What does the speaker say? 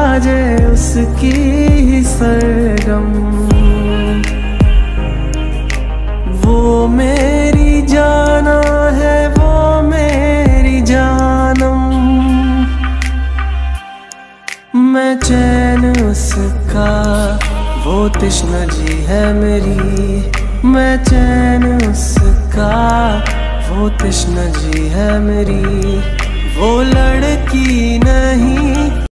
बाजे उसकी ही सरगम। वो मेरी जाना है, वो मेरी जानम। मैं चैन उसका, वो तृष्णा जी है मेरी। मैं चैन उसका, वो तृष्णा जी है मेरी। वो लड़की नहीं